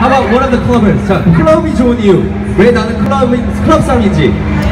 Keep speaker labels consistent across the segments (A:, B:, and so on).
A: How about one of the clubbers? 자, 클럽이 좋은 이유. 왜 나는 클럽 사람인지.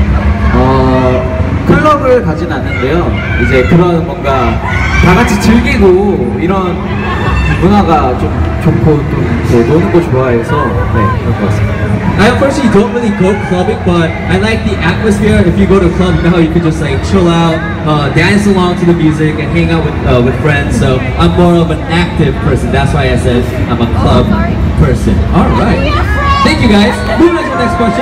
B: 클럽을 가진 않는데요. 이제 그런 뭔가 다 같이 즐기고 이런 문화가 좀 좋고 또 노는 거 좋아해서 네, 그런 것 같습니다.
A: I personally don't really go clubbing, but I like the atmosphere. If you go to a club, you know how you can just like chill out, dance along to the music, and hang out with friends. So I'm more of an active person. That's why I said I'm a club person. All right. Thank you guys. Moving on to the next question.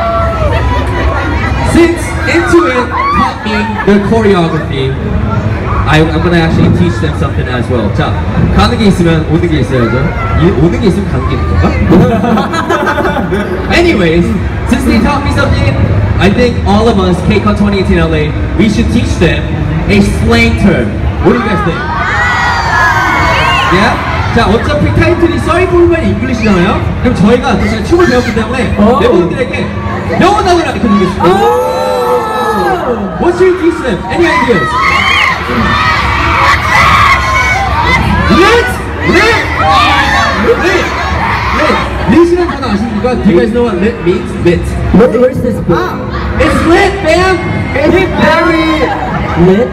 A: Since Intuit taught me their choreography, I'm gonna actually teach them something as well. 자, 가는 게 있으면 오는 게 있어야죠. 오는 게 있으면 가는 게 있는 건가? Anyways, since they taught me something, I think all of us, KCON 2018 LA, we should teach them a slang term. What do you guys think? Yeah? 자, 어차피 타이틀이 Sorry for My English잖아요? 그럼 저희가 사실 춤을 배웠기 때문에 멤버들에게 영어 단어를 이렇게 드리겠습니다. What should we teach them? Any ideas? Lit이라는 단어 아십니까? Do you guys know what lit means? Lit.
B: What is this book?
A: It's lit, fam! It's very
B: lit?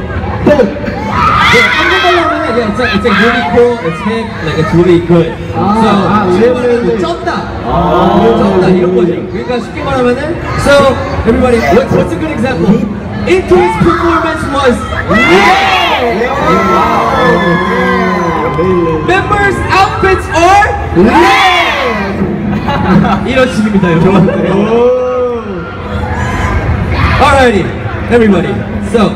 A: Yeah, it's like really cool, it's hip, like it's really good. So, 쩐다! 쩐다, 이런 거죠. 그러니까 쉽게 말하면은, so, everybody, what's a good example? Intuit's performance was lit! Members' outfits are lit! 이런 식입니다, 여러분. Alrighty, everybody. So,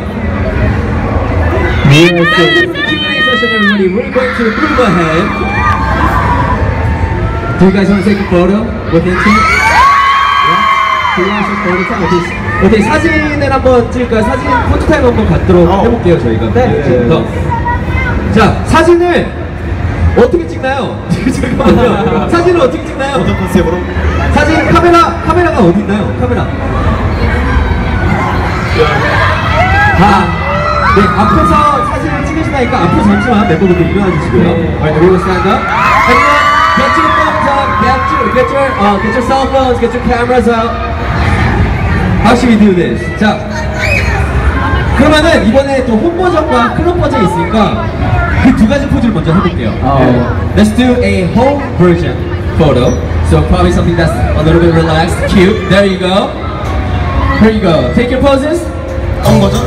A: that is the Q&A session, everybody. We're going to move ahead. Do you guys want to take a photo with Intuit? Yeah? Do you want to take a photo? 어떻게 사진을 한번 찍을까요? 사진 포토타임 한번 갖도록 해볼게요, 저희가. 네. 자, 사진을 어떻게 찍나요? 잠깐만요. 사진을 어떻게 찍나요?
C: 어떤 컨셉으로?
A: 사진 카메라가 어디 있나요? 카메라. 네, 앞에서 사진을 찍으시다니까 앞으로 잠시만 멤버분들 일어나 주시고요. Alright, we will stand up. Everyone, get your phones up, get your cell phones, get your cameras out. How should we do this? 자, 그러면은 이번에 또 홈 버전과 클럽 버전이 있으니까 그 두 가지 포즈를 먼저 해볼게요. Let's do a home version photo. So probably something that's a little bit relaxed, cute. There you go. Here you go. Take your poses.
C: 홈 버전?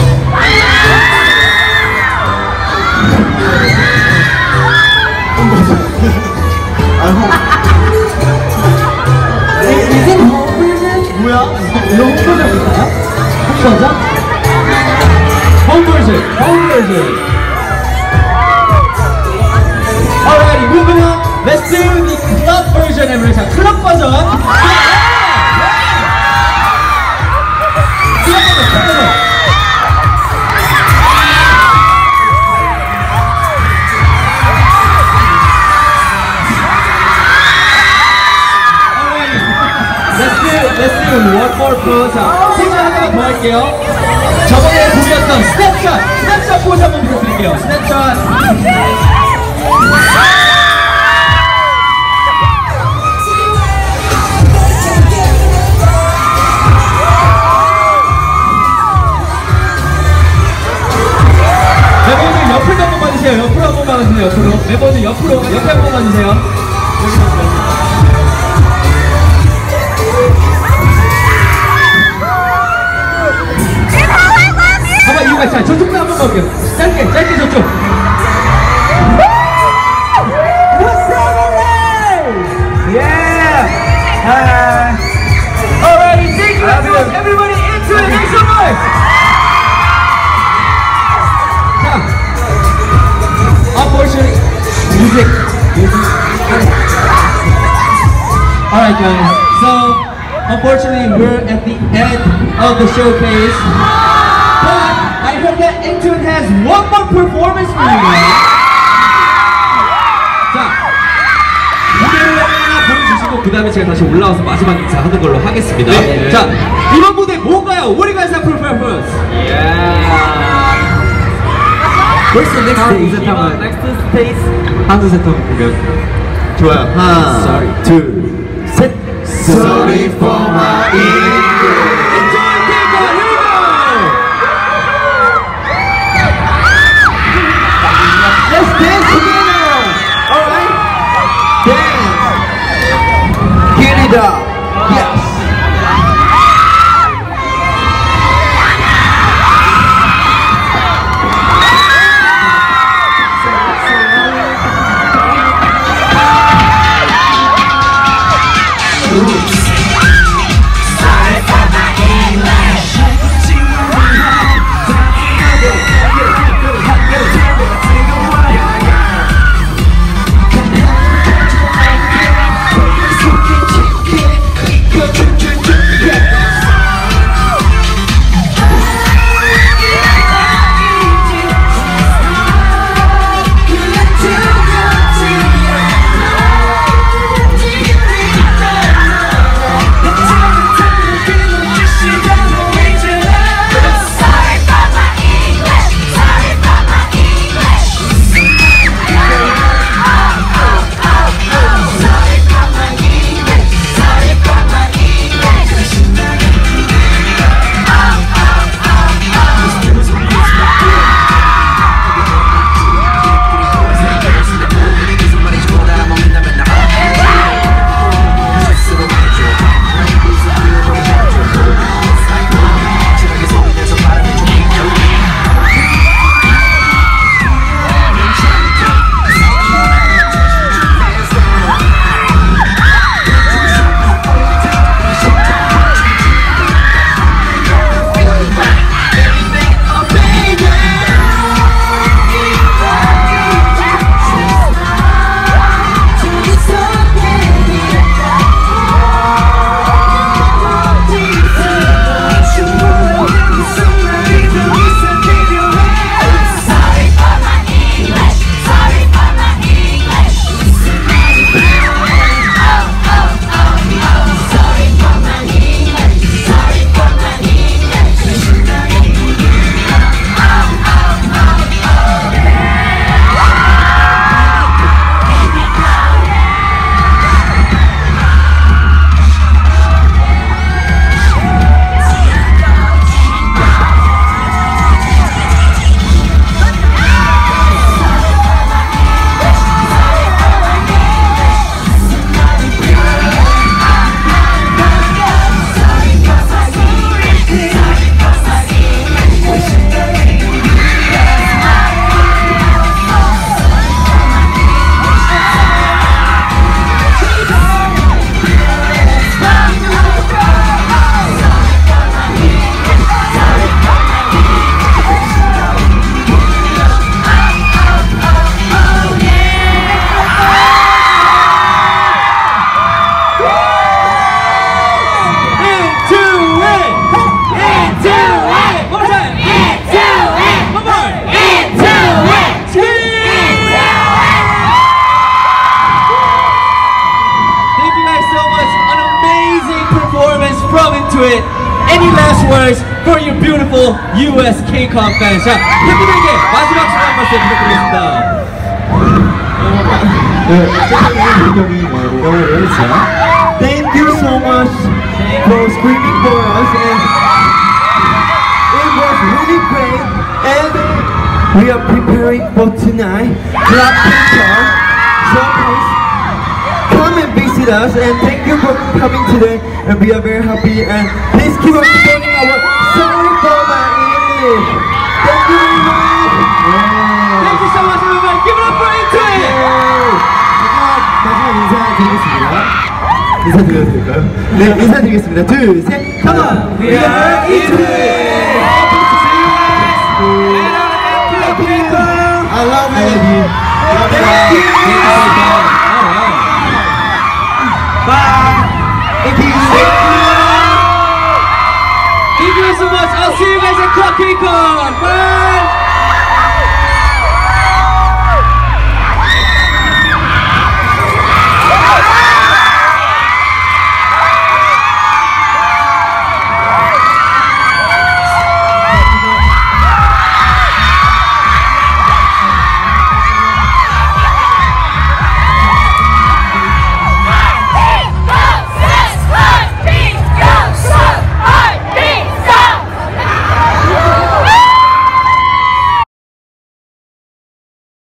B: 이게 홈 버전?
C: 뭐야?
B: 홈 버전 있나요? 홈 버전?
A: Home version. Alrighty, moving on. Let's do the club version, everyone. 자, 클럽 버전. Let's do one more pose. 자, 포즈 하나만 더 할게요. 저번에 보셨던 스냅샷 포즈 한번 부탁드릴게요. 스냅샷. 멤버들 옆으로 한 번만 주세요. 옆으로 한 번만 주세요. 옆으로. 멤버들 옆에 한 번만 주세요. 한번 이유가 자, 저쪽도 한 번만 볼게요. 짧게 저쪽. Yeah! Alrighty, thank you everybody into it. Make some noise! 자, unfortunately, music. Alright guys, so unfortunately we're at the end of the showcase. But I heard that Intuit has one more performance for you guys. 자, 무대를 하나 보여주시고 그 다음에 제가 다시 올라와서 마지막 인사하는 걸로 하겠습니다. 네. 자, 이번 무대 뭔가요? What do you guys have prepared for us?
B: What's the next stage? Next stage? 한두 세트 보면
C: 좋아요. 하나, 둘, 셋. Sorry for my English.
A: Enjoy K-pop. Here we go.
C: Let's dance together. All right. Dance. Get it up. Yes.
A: it. Any last words for your beautiful US K-pop fans? 자, 팬분들에게 마지막 소감 한 말씀 부탁드리겠습니다.
C: Thank you so much for screaming for us, and it was really great. And we are preparing for tonight, Blackpink. So please come and visit us, and thank you for coming today. And we are very happy. And please keep on supporting our Sorry for my English. Thank you very much.
A: Thank you so much, everybody. Give it up for Into It.
C: 인사드려도 될까요? 네, 인사드리겠습니다. 둘, 셋, come on! We are Into It! I love you! Thank you! Bye! Thank you!
A: Thank you so much. I'll see you guys at Clock K-Con. Bye!